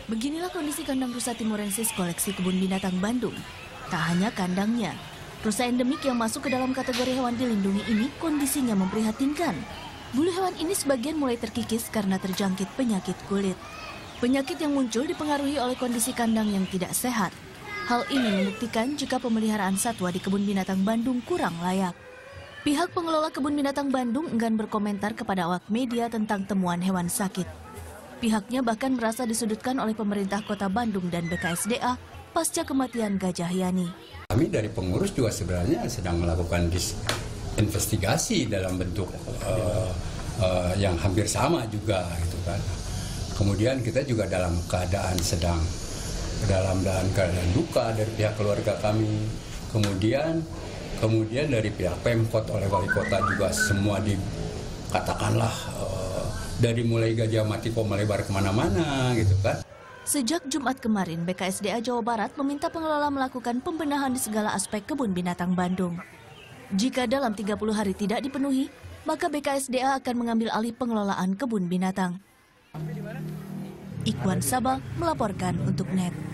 Beginilah kondisi kandang rusa timorensis koleksi Kebun Binatang Bandung. Tak hanya kandangnya, rusa endemik yang masuk ke dalam kategori hewan dilindungi ini kondisinya memprihatinkan. Bulu hewan ini sebagian mulai terkikis karena terjangkit penyakit kulit. Penyakit yang muncul dipengaruhi oleh kondisi kandang yang tidak sehat. Hal ini membuktikan jika pemeliharaan satwa di Kebun Binatang Bandung kurang layak. Pihak pengelola Kebun Binatang Bandung enggan berkomentar kepada awak media tentang temuan hewan sakit. Pihaknya bahkan merasa disudutkan oleh pemerintah Kota Bandung dan BKSDA pasca kematian Gajah Yani. Kami dari pengurus juga sebenarnya sedang melakukan investigasi dalam bentuk yang hampir sama juga, gitu kan. Kemudian kita juga dalam keadaan dalam keadaan duka dari pihak keluarga kami. Kemudian dari pihak Pemkot oleh wali kota juga semua dikatakanlah dari mulai gajah mati kok melebar kemana-mana, gitu kan. Sejak Jumat kemarin, BKSDA Jawa Barat meminta pengelola melakukan pembenahan di segala aspek Kebun Binatang Bandung. Jika dalam 30 hari tidak dipenuhi, maka BKSDA akan mengambil alih pengelolaan kebun binatang. Ikhwan Sabah melaporkan untuk NET.